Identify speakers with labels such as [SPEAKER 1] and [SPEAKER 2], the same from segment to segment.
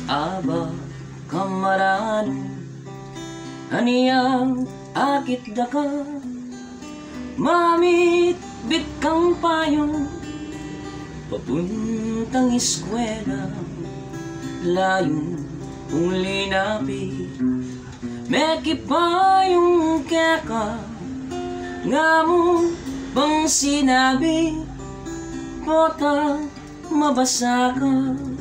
[SPEAKER 1] Aba kamarano aniyang akit daka mamit bit kang payong papuntang eskwela layong kung linapi meki payong keka nga mo bang sinabi bota mabasa ka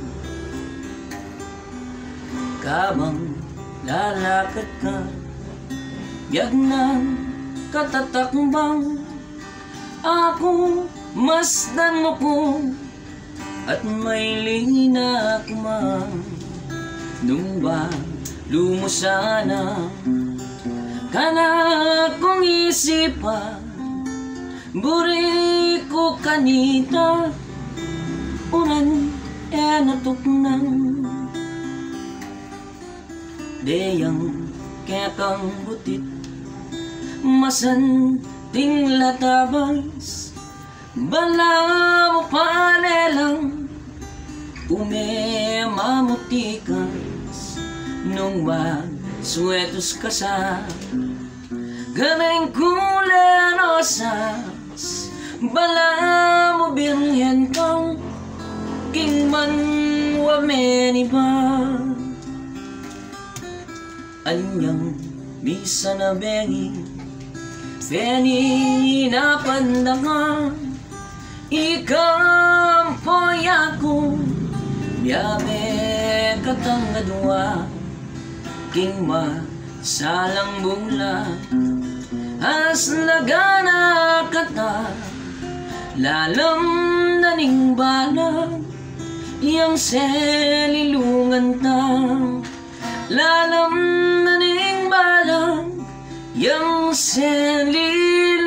[SPEAKER 1] kabang lalakad ka biyag ng katatakbang ako masdan mo ko at may linak man nung ba lumusana kana kong isipan buri ko kanita unan natuknang deyang kekang butit masan ting latabas bala mo panelang mamutikas nung magsuetos ka sa ganang kulay rosas bala mo birhen kang king man wa meniba anyang misa na bengi Feni na pandangan ikang poyako biyabe katangadwa king salang bula as lagana kata lalam naning balang yang selilungan tang lalam naning balang yang selilungan